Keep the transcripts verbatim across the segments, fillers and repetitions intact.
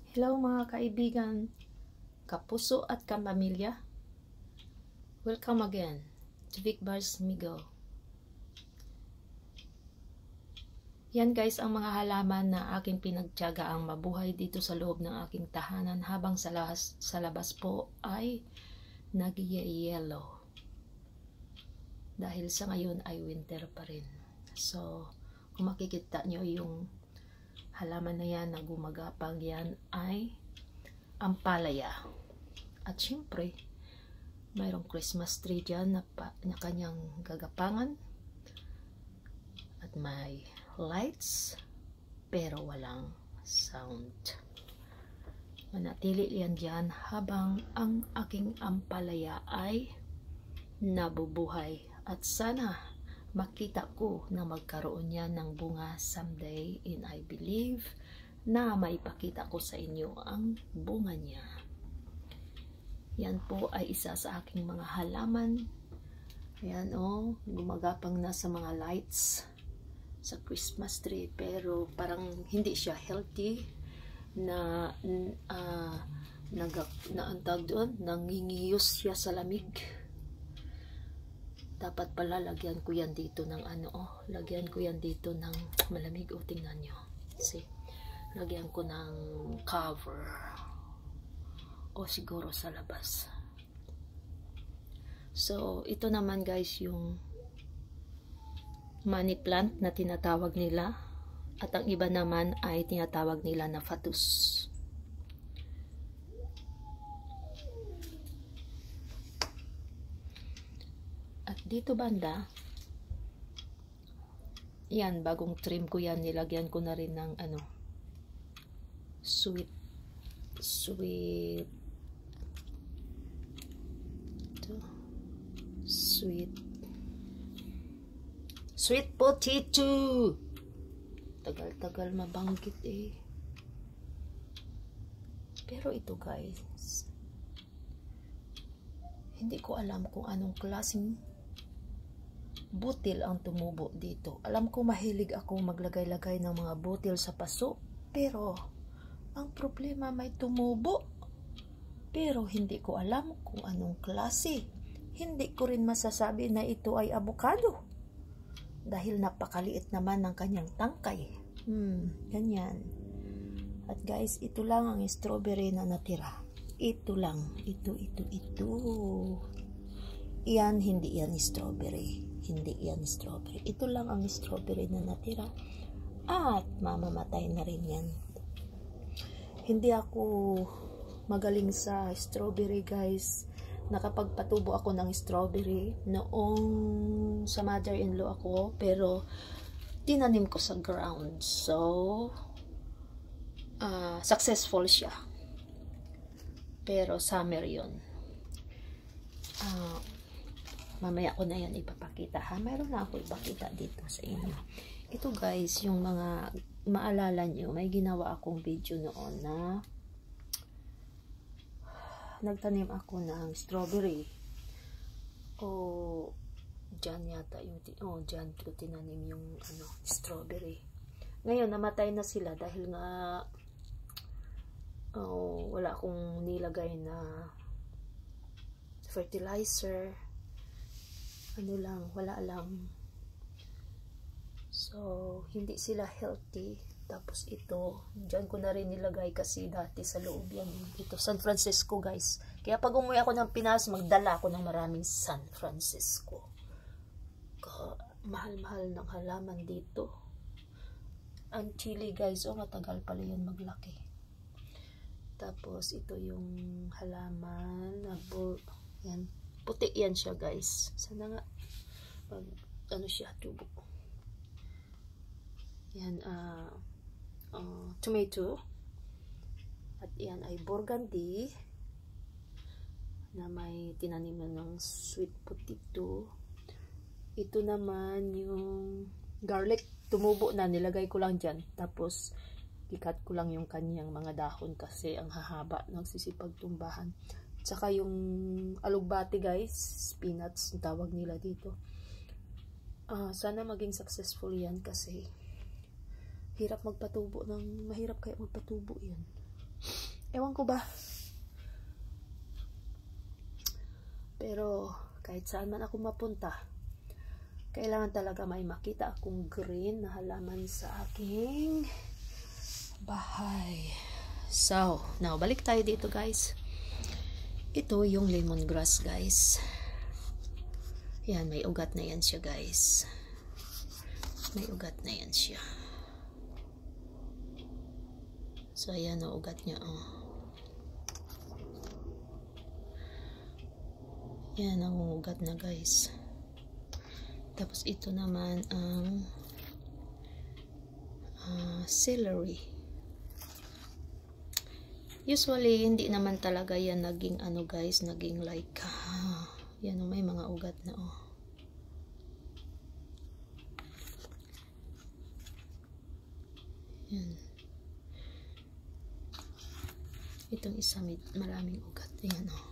Hello mga kaibigan, kapuso at kapamilya. Welcome again to Vic Bars Migo. Yan guys ang mga halaman na aking pinagtiyagaang mabuhay dito sa loob ng aking tahanan habang sa labas, sa labas po ay nag-yellow. Dahil sa ngayon ay winter pa rin. So, kung makikita nyo yung halaman na yan na gumagapang, yan ay ampalaya. At syempre, mayroong Christmas tree dyan na, pa, na kanyang gagapangan. At may lights, pero walang sound. Manatili yan dyan habang ang aking ampalaya ay nabubuhay. At sana makita ko na magkaroon yan ng bunga someday, and I believe na maipakita ko sa inyo ang bunga niya. Yan po ay isa sa aking mga halaman. Ayan o, oh, gumagapang na sa mga lights sa Christmas tree, pero parang hindi siya healthy na uh, nag, na antag doon, nangingiyos siya sa lamig. Dapat pala lagyan ko yan dito ng ano, oh, lagyan ko yan dito ng malamig. O, oh, tingnan nyo. See, lagyan ko ng cover. O, siguro sa labas. So, ito naman guys yung money plant na tinatawag nila. At ang iba naman ay tinatawag nila na fatus. At dito banda, yan, bagong trim ko yan, nilagyan ko na rin ng ano, sweet, sweet, ito, sweet, sweet potato. Tagal-tagal mabanggit eh. Pero ito guys, hindi ko alam kung anong klaseng butil ang tumubo dito. Alam ko mahilig ako maglagay-lagay ng mga butil sa paso, pero ang problema may tumubo. Pero hindi ko alam kung anong klase. Hindi ko rin masasabi na ito ay avocado dahil napakaliit naman ng kanyang tangkay. Hmm, ganyan. At guys, ito lang ang strawberry na natira. Ito lang. Ito, ito, ito. Yan, hindi yan strawberry. Hindi yan strawberry. Ito lang ang strawberry na natira. At mamamatay na rin yan. Hindi ako magaling sa strawberry guys. Nakapagpatubo ako ng strawberry noong sa mother-in-law ako. Pero tinanim ko sa ground. So, uh, successful siya. Pero summer yun. Ah... Uh, mamaya ko na yan ipapakita ha. Mayroon na ako ipakita dito sa inyo. Ito guys, yung mga maalala nyo, may ginawa akong video noon na nagtanim ako ng strawberry. O dyan yata yung, oh dyan ko tinanim yung ano, strawberry. Ngayon namatay na sila dahil nga oh, wala akong nilagay na fertilizer. Ano lang, wala lang. So, hindi sila healthy. Tapos ito, dyan ko na rin nilagay kasi dati sa loob yan. Ito, San Francisco guys. Kaya pag umuwi ako ng Pinas, magdala ako ng maraming San Francisco. Mahal-mahal ng halaman dito. Ang chili guys, oh matagal pala yan maglaki. Tapos ito yung halaman na yan. Puti yan siya guys. Sana nga pag ano siya, tubo. Yan, uh, uh, tomato. At yan ay burgundy na may tinanim ng sweet potato. Ito naman yung garlic. Tumubo na, nilagay ko lang dyan. Tapos ikat ko lang yung kanyang mga dahon kasi ang hahaba ng sisipagtumbahan. Tsaka yung alugbati guys, peanuts ang tawag nila dito. Uh, sana maging successful yan kasi hirap magpatubo ng, mahirap kaya magpatubo yan. Ewan ko ba. Pero kahit saan man ako mapunta, kailangan talaga may makita akong green na halaman sa aking bahay. So, now balik tayo dito guys. Ito yung lemongrass guys. Yan, may ugat na yan siya guys. May ugat na yan siya. So, ayan o, ugat niya o. Oh. Yan ang ugat na guys. Tapos ito naman ang uh, celery. Usually, hindi naman talaga yan naging ano guys, naging like, uh, yan o, may mga ugat na o. Oh. Yan. Itong isa may maraming ugat. Ayan o. Oh.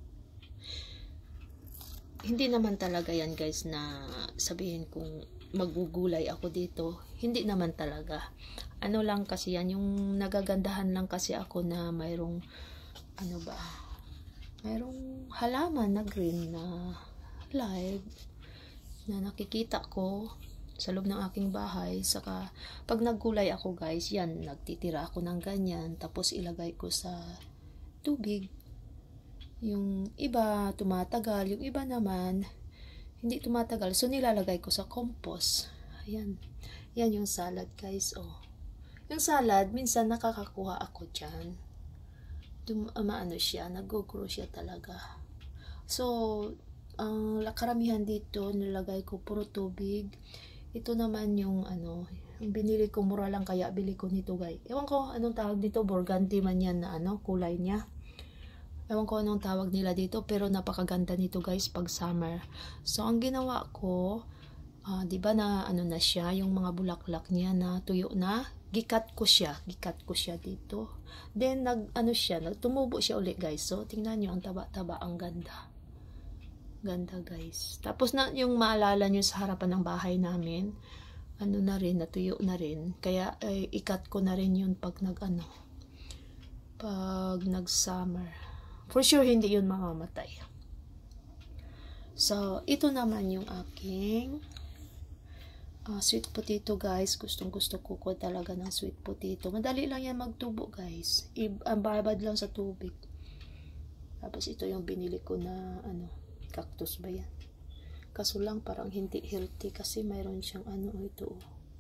Hindi naman talaga yan guys na sabihin kung magugulay ako dito. Hindi naman talaga. Ano lang kasi yan, yung nagagandahan lang kasi ako na mayroong ano ba, mayroong halaman na green na live na nakikita ko sa loob ng aking bahay. Saka pag naggulay ako guys, yan, nagtitira ako ng ganyan, tapos ilagay ko sa tubig. Yung iba tumatagal, yung iba naman hindi tumatagal, so nilalagay ko sa compost. Ayan, yan yung salad guys. Oh, yung salad minsan nakakakuha ako dyan. Dum maano siya, nag-grow siya talaga. So ang uh, karamihan dito nilagay ko puro tubig. Ito naman yung ano, yung binili ko, mura lang kaya bili ko nito guys. Ewan ko anong tawag dito, burgundy man yan na ano, kulay niya. Ewan ko anong tawag nila dito, pero napakaganda nito guys pag summer. So ang ginawa ko, uh, di ba na ano na siya, yung mga bulaklak niya na tuyo na, gikat ko siya, gikat ko siya dito. Then nag ano siya, nagtumubo siya ulit guys. So tingnan niyo ang taba-taba, ang ganda. Ganda guys. Tapos na yung maalala nyo sa harapan ng bahay namin, ano na rin, natuyo na rin. Kaya eh, ikat ko na rin yun pag nag ano, pag nag summer. For sure hindi yun mamamatay. So ito naman yung aking uh, sweet potato guys. Gustong gusto ko ko talaga ng sweet potato. Madali lang yan magtubo guys. Ang babad lang sa tubig. Tapos ito yung binili ko na ano, cactus ba yan? Kaso lang parang hindi healthy kasi mayroon siyang ano ito,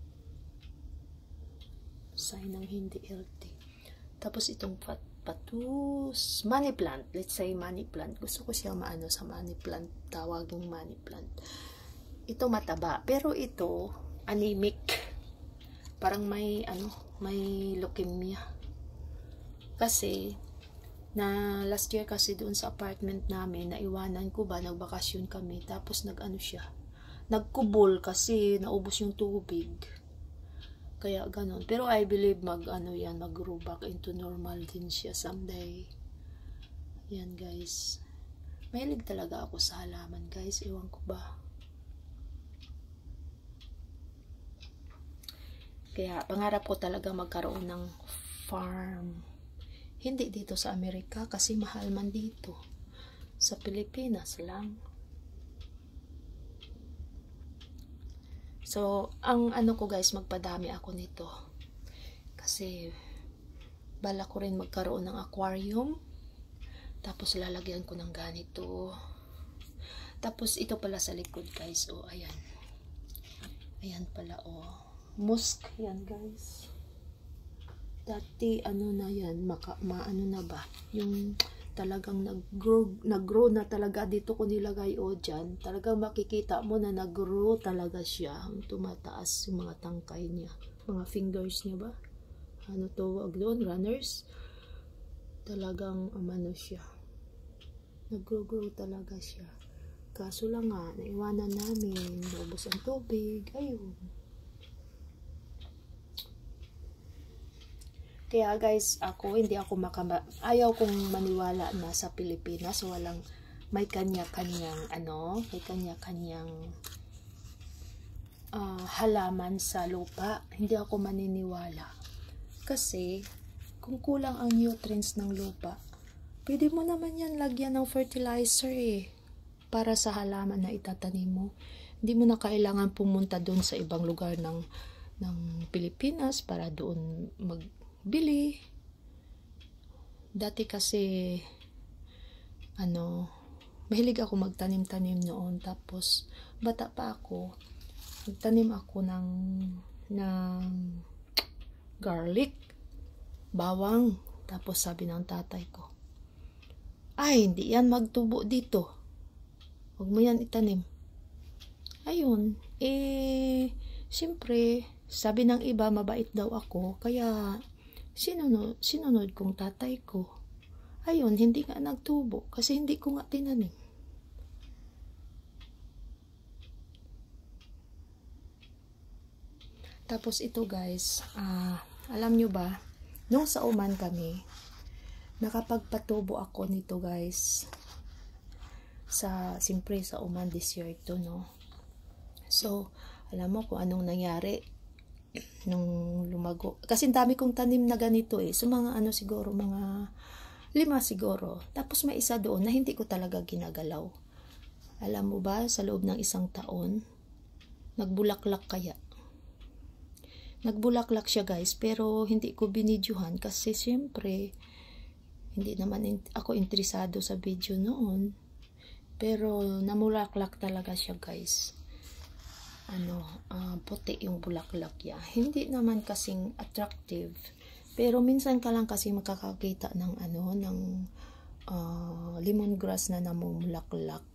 sign ng hindi healthy. Tapos itong pat patus, money plant, let's say money plant. Gusto ko siya maano sa money plant, tawaging money plant. Ito mataba, pero ito anemic. Parang may ano, may leukemia. Kasi na last year kasi doon sa apartment namin, naiwanan ko ba, nagbakasyon kami, tapos nag-ano siya, nagkubol kasi naubos yung tubig. Kaya ganon. Pero I believe mag ano yan, mag-grow back into normal din siya someday. Yan guys. Mahilig talaga ako sa halaman guys, ewan ko ba. Kaya pangarap ko talaga magkaroon ng farm. Hindi dito sa Amerika kasi mahal man dito. Sa Pilipinas lang. So, ang ano ko guys, magpadami ako nito. Kasi, bala ko rin magkaroon ng aquarium. Tapos, lalagyan ko ng ganito. Tapos, ito pala sa likod guys. O, oh, ayan. Ayan pala, o. Oh. Musk, yan guys. Dati, ano na yan, maka, maano na ba? Yung talagang nag-grow, nag-grow na talaga. Dito ko nilagay o dyan. Talagang makikita mo na nag-grow talaga siya. Tumataas yung mga tangkay niya. Mga fingers niya ba? Ano to, wag doon, runners. Talagang, umano siya. Nag-grow-grow talaga siya. Kaso lang nga, naiwanan namin. Naubos ang tubig. Ayun. Kaya guys, ako hindi ako makama ayaw kong maniwala na sa Pilipinas walang may kanya-kanyang ano, may kanya-kanyang uh, halaman sa lupa. Hindi ako maniniwala. Kasi kung kulang ang nutrients ng lupa, pwede mo naman yan lagyan ng fertilizer eh, para sa halaman na itatanim mo. Hindi mo na kailangan pumunta doon sa ibang lugar ng, ng Pilipinas para doon magbili. Dati kasi, ano, mahilig ako magtanim-tanim noon. Tapos, bata pa ako, nagtanim ako ng, ng garlic, bawang. Tapos sabi ng tatay ko, ay, hindi yan magtubo dito. Huwag mo yan itanim. Ayun, eh, siyempre, sabi ng iba, mabait daw ako. Kaya, sinunod, sinunod kong tatay ko. Ayun, hindi nga nagtubo. Kasi hindi ko nga tinanim. Tapos ito guys, ah, alam nyo ba, nung sa Oman kami, nakapagpatubo ako nito guys. Sa, siyempre sa Oman desierto, no? So, alam mo kung anong nangyari nung lumago. Kasi dami kong tanim na ganito eh. So, mga ano siguro, mga lima siguro. Tapos may isa doon na hindi ko talaga ginagalaw. Alam mo ba, sa loob ng isang taon, nagbulaklak kaya. Nagbulaklak siya guys, pero hindi ko binidyohan kasi siyempre, hindi naman in ako interesado sa video noon. Pero namulaklak talaga siya guys. Ano, uh, puti yung bulaklak niya. Hindi naman kasing attractive. Pero minsan ka lang kasi makakakita ng ano, ng uh, lemongrass na namumulaklak.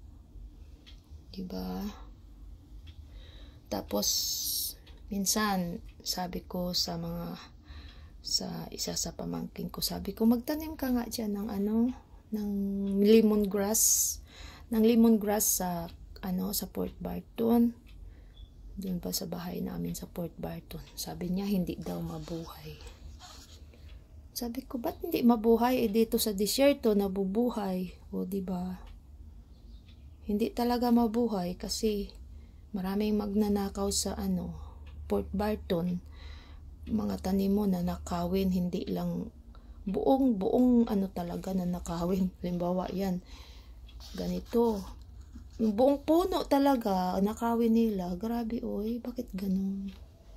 Diba? Tapos, minsan, sabi ko sa mga, sa isa sa pamangkin ko, sabi ko, magtanim ka nga dyan ng ano, ng lemongrass, ng lemongrass sa, ano, sa Port Barton. Doon pa sa bahay namin sa Port Barton. Sabi niya, hindi daw mabuhay. Sabi ko, ba't hindi mabuhay? Eh, dito sa disyerto, nabubuhay. O, diba? Hindi talaga mabuhay kasi maraming magnanakaw sa, ano, Port Barton. Mga tanim mo na nakawin, hindi lang buong, buong, ano talaga na nakawin. Halimbawa, yan. Ganito. Buong puno talaga, nakawin nila. Grabe, oy, bakit ganun?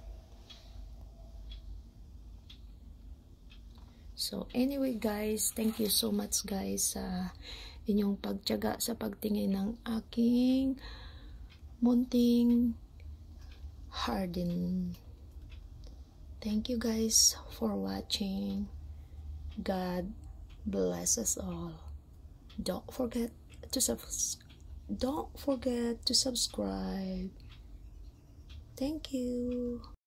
So, anyway guys, thank you so much guys sa inyong pagtiyaga sa pagtingin ng aking munting garden. Thank you guys for watching. God bless us all. Don't forget to subscribe. Don't forget to subscribe. Thank you.